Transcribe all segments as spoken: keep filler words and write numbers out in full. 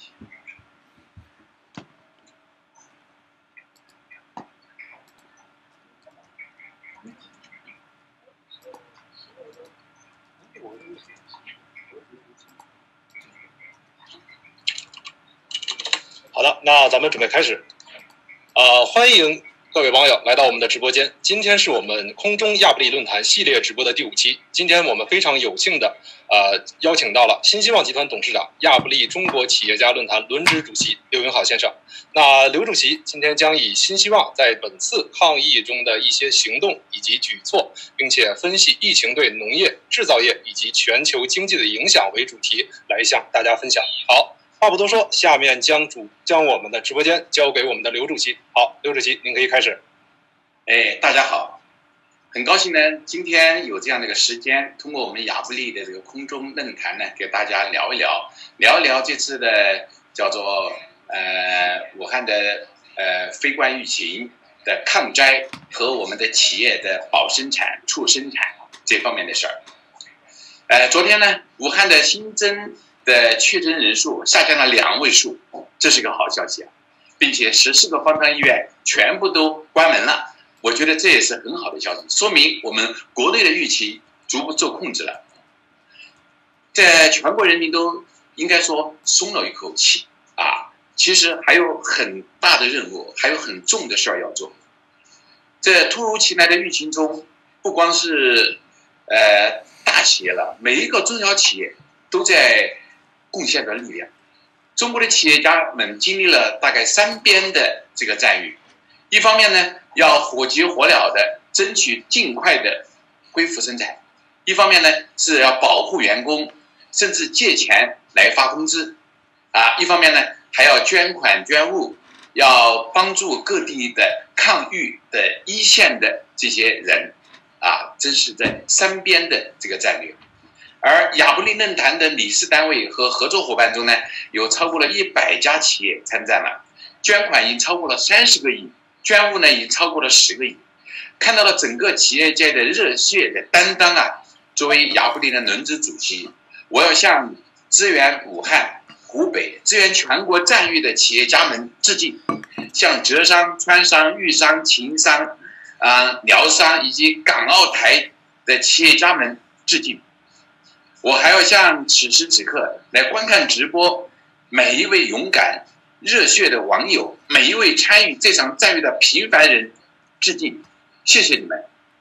好的，那咱们准备开始。呃，欢迎各位网友来到我们的直播间。今天是我们空中亚布力论坛系列直播的第五期。今天我们非常有幸的呃邀请到了新希望集团董事长、亚布力中国企业家论坛轮值主席刘永好先生。那刘主席今天将以新希望在本次抗疫中的一些行动以及举措，并且分析疫情对农业、制造业以及全球经济的影响为主题，来向大家分享。好。话不多说，下面将主将我们的直播间交给我们的刘主席。好，刘主席，您可以开始。 哎，大家好，很高兴呢，今天有这样的一个时间，通过我们亚布力的这个空中论坛呢，给大家聊一聊，聊一聊这次的叫做呃武汉的呃非冠疫情的抗灾和我们的企业的保生产、促生产这方面的事儿。呃，昨天呢，武汉的新增的确诊人数下降了两位数，这是个好消息啊，并且十四个方舱医院全部都关门了，我觉得这也是很好的消息，说明我们国内的疫情逐步受控制了，在全国人民都应该说松了一口气啊。其实还有很大的任务，还有很重的事儿要做。在突如其来的疫情中，不光是呃大企业了，每一个中小企业都在贡献的力量。中国的企业家们经历了大概三边的这个战役，一方面呢要火急火燎的争取尽快的恢复生产，一方面呢是要保护员工，甚至借钱来发工资啊，一方面呢还要捐款捐物，要帮助各地的抗疫的一线的这些人啊，真是在三边的这个战略。而亚布力论坛的理事单位和合作伙伴中呢，有超过了一百家企业参战了，捐款已经超过了三十个亿，捐物呢已经超过了十个亿，看到了整个企业界的热血的担当啊！作为亚布力的轮值主席，我要向支援武汉、湖北、支援全国战役的企业家们致敬，向浙商、川商、豫商、秦商、啊、辽商以及港澳台的企业家们致敬。我还要向此时此刻来观看直播每一位勇敢热血的网友，每一位参与这场战役的平凡人致敬，谢谢你们。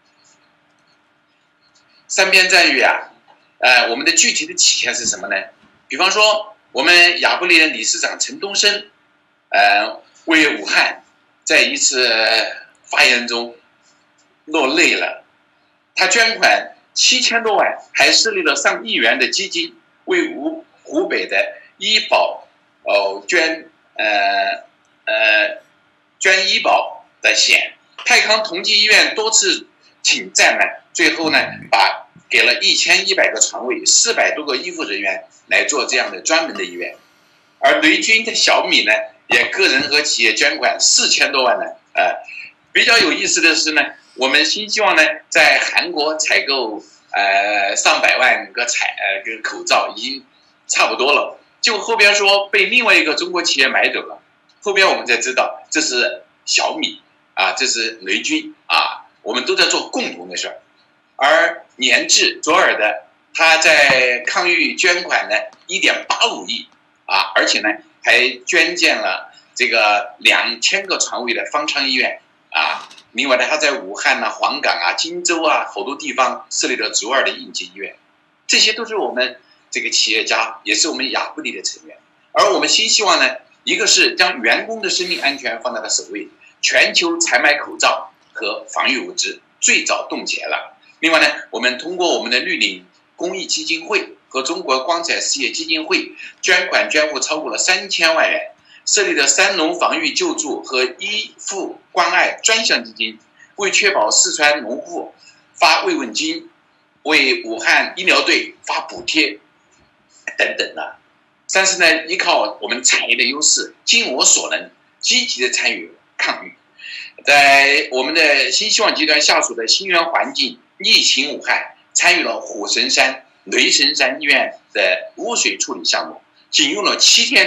三边战役啊，呃，我们的具体的体现是什么呢？比方说，我们亚布力的理事长陈东升，呃，为武汉在一次发言中落泪了，他捐款七千多万，还设立了上亿元的基金，为湖湖北的医保哦捐呃呃捐医保的险。泰康同济医院多次请战呢，最后呢把给了一千一百个床位，四百多个医护人员来做这样的专门的医院。而雷军的小米呢，也个人和企业捐款四千多万呢。呃，比较有意思的是呢，我们新希望呢，在韩国采购呃上百万个采呃个口罩已经差不多了，就后边说被另外一个中国企业买走了，后边我们才知道这是小米啊，这是雷军啊，我们都在做共同的事儿。而研制左耳的他在抗疫捐款呢一点八五亿啊，而且呢还捐建了这个两千个床位的方舱医院啊。另外呢，他在武汉啊、黄冈啊、荆州啊好多地方设立了左耳的应急医院，这些都是我们这个企业家，也是我们亚布力的成员。而我们新希望呢，一个是将员工的生命安全放在了首位，全球采买口罩和防疫物资最早冻结了。另外呢，我们通过我们的绿岭公益基金会和中国光彩事业基金会捐款捐物超过了三千万元，设立了三农防御救助和医护关爱专项基金，为确保四川农户发慰问金，为武汉医疗队发补贴等等的。但是呢，依靠我们产业的优势，尽我所能，积极的参与抗疫。在我们的新希望集团下属的新源环境疫情武汉，参与了虎神山、雷神山医院的污水处理项目，仅用了七天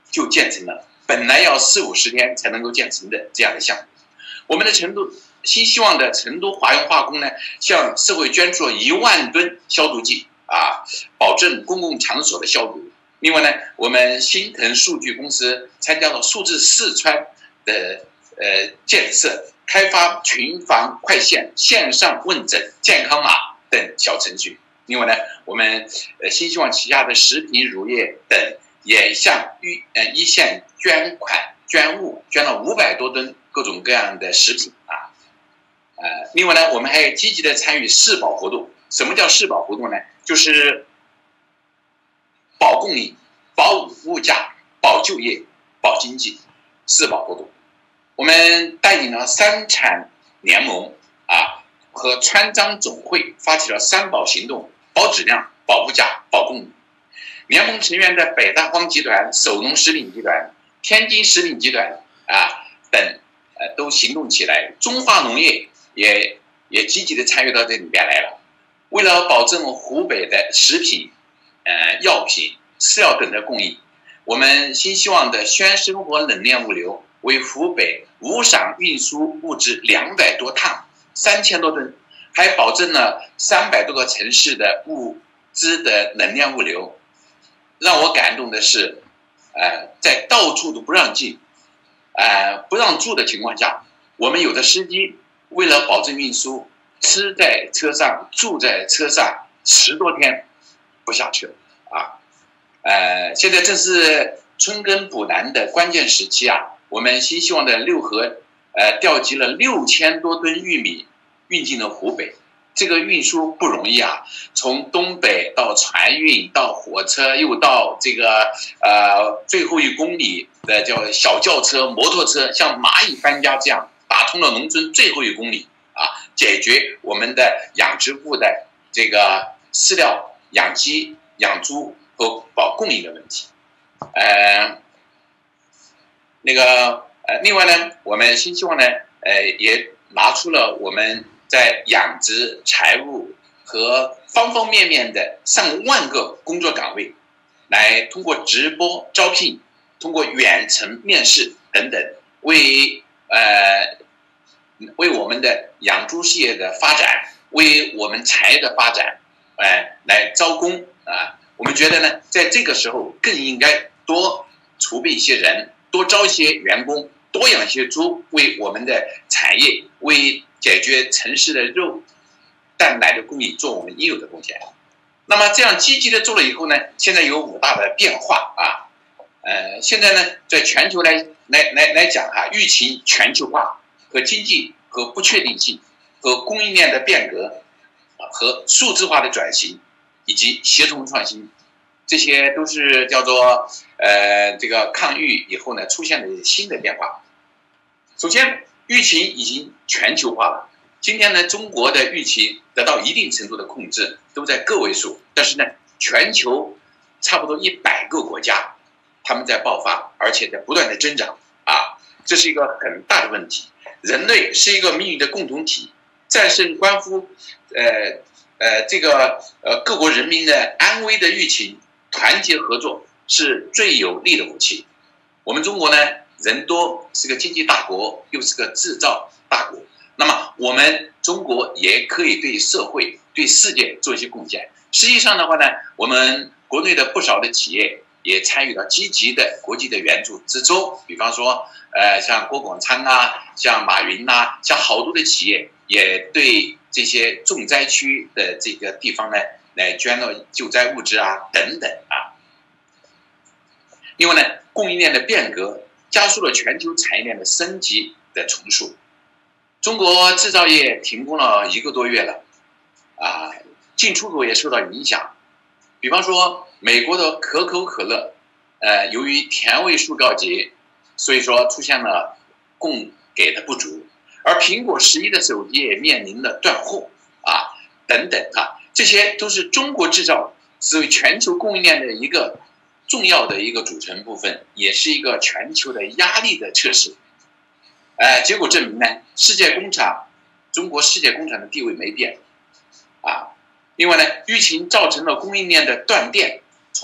就建成了，本来要四五十天才能够建成的这样的项目。我们的成都新希望的成都华润化工呢，向社会捐助了一万吨消毒剂啊，保证公共场所的消毒。另外呢，我们新腾数据公司参加了数字四川的呃建设，开发群防快线、线上问诊、健康码等小程序。另外呢，我们呃新希望旗下的食品、乳业等也向一呃一线捐款捐物，捐了五百多吨各种各样的食品啊。呃，另外呢，我们还积极的参与市保活动。什么叫市保活动呢？就是保供应、保物价、保就业、保经济，市保活动。我们带领了三产联盟啊和川漳总会发起了三保行动：保质量、保物价、保供应。联盟成员的北大荒集团、首农食品集团、天津食品集团啊等，呃，都行动起来。中化农业也也积极的参与到这里边来了。为了保证湖北的食品、呃药品、饲料等的供应，我们新希望的轩生活冷链物流为湖北无偿运输物资两百多趟，三千多吨，还保证了三百多个城市的物资的冷链物流。让我感动的是，呃，在到处都不让进、呃不让住的情况下，我们有的司机为了保证运输，吃在车上，住在车上十多天不下车啊。呃，现在正是春耕补南的关键时期啊，我们新希望的六合呃调集了六千多吨玉米运进了湖北。这个运输不容易啊，从东北到船运，到火车，又到这个呃最后一公里的叫小轿车、摩托车，像蚂蚁搬家这样打通了农村最后一公里啊，解决我们的养殖户的这个饲料、养鸡、养猪和保供应的问题。呃，那个呃，另外呢，我们新希望呢，呃，也拿出了我们在养殖、财务和方方面面的上万个工作岗位，来通过直播招聘、通过远程面试等等，为呃为我们的养猪事业的发展，为我们产业的发展，呃，来招工啊。我们觉得呢，在这个时候更应该多储备一些人，多招一些员工，多养一些猪，为我们的产业，为解决城市的肉、蛋奶的供应做我们应有的贡献。那么这样积极的做了以后呢，现在有五大的变化啊。呃，现在呢，在全球来来来来讲哈、啊，疫情全球化和经济和不确定性和供应链的变革啊和数字化的转型以及协同创新，这些都是叫做呃这个抗疫以后呢出现的新的变化。首先，疫情已经全球化了。今天呢，中国的疫情得到一定程度的控制，都在个位数。但是呢，全球差不多一百个国家，他们在爆发，而且在不断的增长啊，这是一个很大的问题。人类是一个命运的共同体，战胜关乎呃呃这个呃各国人民的安危的疫情，团结合作是最有力的武器。我们中国呢，人多，是个经济大国，又是个制造大国。那么我们中国也可以对社会、对世界做一些贡献。实际上的话呢，我们国内的不少的企业也参与了积极的国际的援助之中。比方说，呃，像郭广昌啊，像马云呐、啊，像好多的企业也对这些重灾区的这个地方呢，来捐了救灾物资啊，等等啊。另外呢，供应链的变革加速了全球产业链的升级的重塑。中国制造业停工了一个多月了，啊，进出口也受到影响。比方说，美国的可口可乐，呃，由于甜味素告急，所以说出现了供给的不足，而苹果十一的手机也面临了断货啊，等等啊，这些都是中国制造是全球供应链的一个重要的一个组成部分，也是一个全球的压力的测试。呃，结果证明呢，世界工厂，中国世界工厂的地位没变，啊，另外呢，疫情造成了供应链的断电，从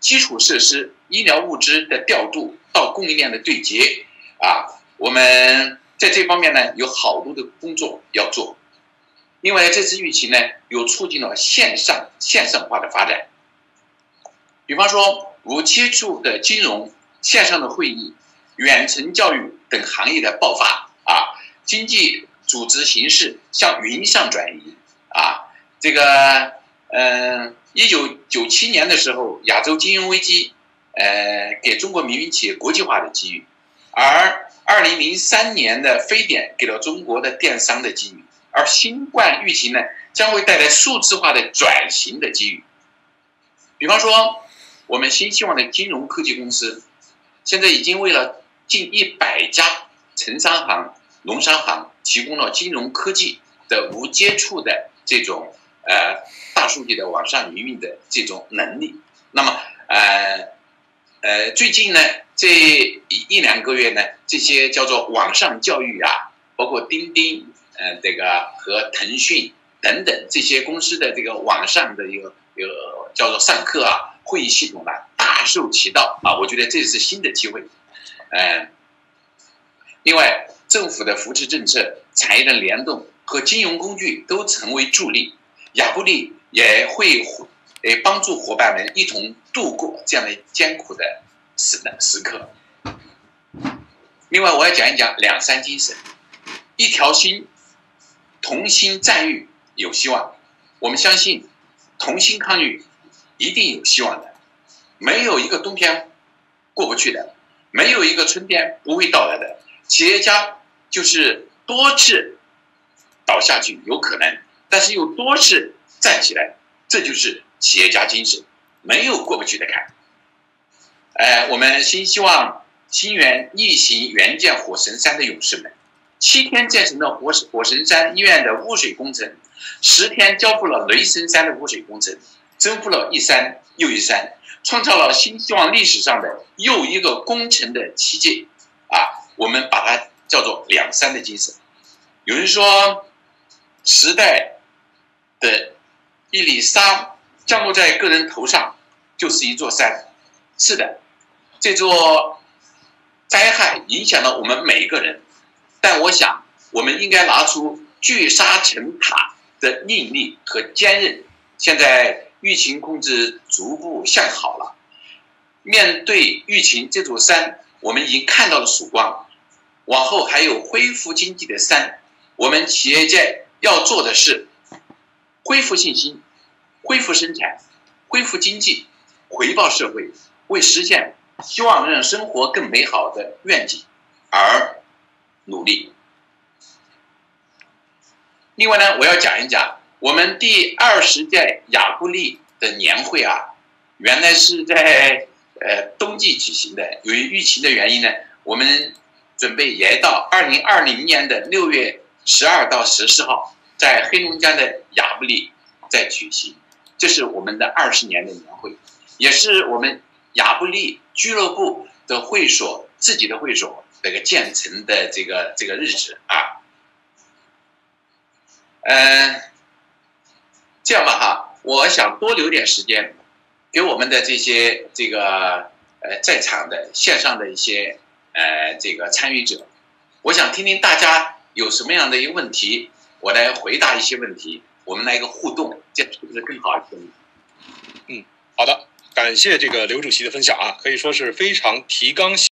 基础设施、医疗物资的调度到供应链的对接啊，我们在这方面呢有好多的工作要做。另外，这次疫情呢有促进了线上线上化的发展，比方说无接触的金融、线上的会议、远程教育等行业的爆发啊，经济组织形式向云上转移啊，这个嗯，一九九七年的时候，亚洲金融危机，呃，给中国民营企业国际化的机遇，而二零零三年的非典给了中国的电商的机遇，而新冠疫情呢，将会带来数字化的转型的机遇。比方说，我们新希望的金融科技公司，现在已经为了近一百家城商行、农商行提供了金融科技的无接触的这种呃大数据的网上营运的这种能力。那么呃呃，最近呢这一一两个月呢，这些叫做网上教育啊，包括钉钉呃这个和腾讯等等这些公司的这个网上的一个一个叫做上课啊会议系统呢大受其道啊，我觉得这是新的机会。呃，另外政府的扶持政策、产业的联动和金融工具都成为助力，亚布力也会呃帮助伙伴们一同度过这样的艰苦的时时刻。另外，我要讲一讲两三精神，一条心，同心战役有希望。我们相信，同心抗疫一定有希望的，没有一个冬天过不去的，没有一个春天不会到来的。企业家就是多次倒下去有可能，但是又多次站起来，这就是企业家精神，没有过不去的坎。呃，我们新希望新源逆行援建火神山的勇士们，七天建成了火火神山医院的污水工程，十天交付了雷神山的污水工程，征服了一山又一山，创造了新希望历史上的又一个工程的奇迹啊！我们把它叫做两山的精神。有人说，时代的一粒沙降落在个人头上，就是一座山。是的，这座灾害影响了我们每一个人，但我想，我们应该拿出聚沙成塔的毅力和坚韧。现在疫情控制逐步向好了，面对疫情这座山，我们已经看到了曙光，往后还有恢复经济的山。我们企业界要做的是恢复信心、恢复生产、恢复经济、回报社会，为实现希望让生活更美好的愿景而努力。另外呢，我要讲一讲我们第二十届亚布力的年会啊，原来是在呃冬季举行的，由于疫情的原因呢，我们准备延到二零二零年的六月十二到十四号，在黑龙江的亚布力再举行。这是我们的二十年的年会，也是我们亚布力俱乐部的会所自己的会所这个建成的这个这个日子啊。呃，这样吧哈，我想多留点时间给我们的这些这个呃在场的线上的一些呃这个参与者，我想听听大家有什么样的一个问题，我来回答一些问题，我们来一个互动，这是不是更好一些？ 嗯，好的，感谢这个刘主席的分享啊，可以说是非常提纲